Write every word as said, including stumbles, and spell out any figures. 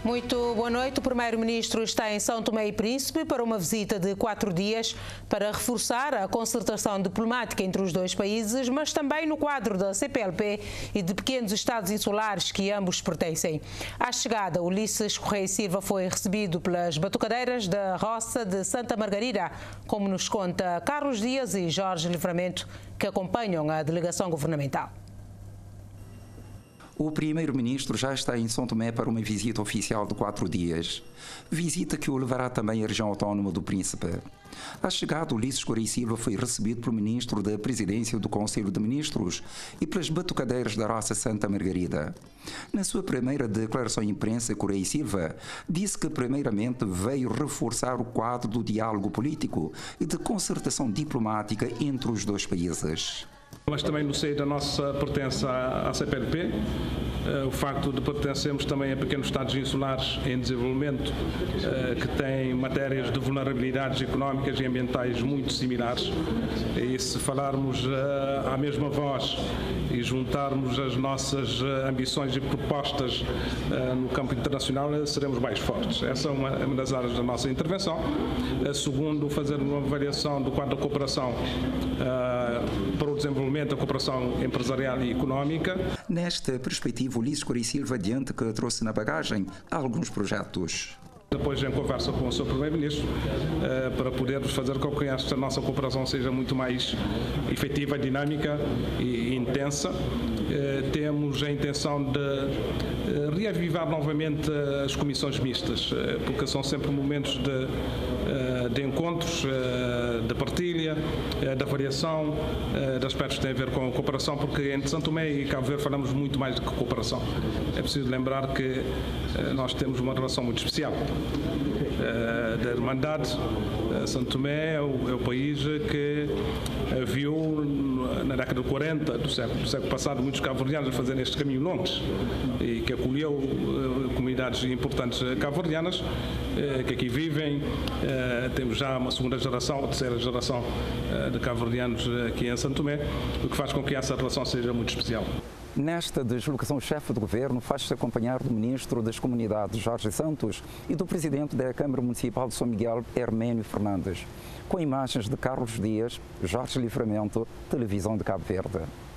Muito boa noite. O primeiro-ministro está em São Tomé e Príncipe para uma visita de quatro dias para reforçar a concertação diplomática entre os dois países, mas também no quadro da C P L P e de pequenos estados insulares que ambos pertencem. À chegada, Ulisses Correia e Silva foi recebido pelas batucadeiras da Roça de Santa Margarida, como nos conta Carlos Dias e Jorge Livramento, que acompanham a delegação governamental. O primeiro-ministro já está em São Tomé para uma visita oficial de quatro dias. Visita que o levará também à região autónoma do Príncipe. À chegada, Ulisses Correia e Silva foi recebido pelo ministro da Presidência do Conselho de Ministros e pelas batucadeiras da Roça Santa Margarida. Na sua primeira declaração à imprensa, Correia e Silva disse que primeiramente veio reforçar o quadro do diálogo político e de concertação diplomática entre os dois países. Mas também no seio da nossa pertença à C P L P, o facto de pertencermos também a pequenos estados insulares em desenvolvimento, que têm matérias de vulnerabilidades económicas e ambientais muito similares, e se falarmos à mesma voz e juntarmos as nossas ambições e propostas no campo internacional, seremos mais fortes. Essa é uma das áreas da nossa intervenção. Segundo, fazer uma avaliação do quadro da cooperação para o desenvolvimento da cooperação empresarial e económica. Nesta perspectiva, Ulisses Correia e Silva adianta que trouxe na bagagem alguns projetos. Depois, em conversa com o seu primeiro-ministro, para podermos fazer com que esta nossa cooperação seja muito mais efetiva, dinâmica e intensa. Temos a intenção de reavivar novamente as comissões mistas, porque são sempre momentos de, de encontros, de partilha, de avaliação, de aspectos que têm a ver com a cooperação, porque entre São Tomé e Cabo Verde falamos muito mais do que cooperação. É preciso lembrar que nós temos uma relação muito especial da Irmandade. São Tomé é o, é o país que viu na década de quarenta do século, do século passado muitos cabo-verdianos a fazerem este caminho longo e que acolheu uh, comunidades importantes cabo-verdianas uh, que aqui vivem. Uh, temos já uma segunda geração, ou terceira geração uh, de cabo-verdianos aqui em São Tomé, o que faz com que essa relação seja muito especial. Nesta deslocação, o chefe do governo faz-se acompanhar do ministro das Comunidades, Jorge Santos, e do presidente da Câmara Municipal de São Miguel, Herménio Fernandes, com imagens de Carlos Dias, Jorge Livramento, Televisão de Cabo Verde.